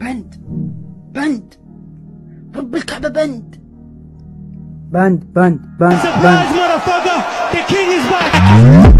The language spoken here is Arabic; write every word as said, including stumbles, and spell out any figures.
بند بند رب الكعبة بند بند بند بند بند. Surprise, motherfucker! The king is back!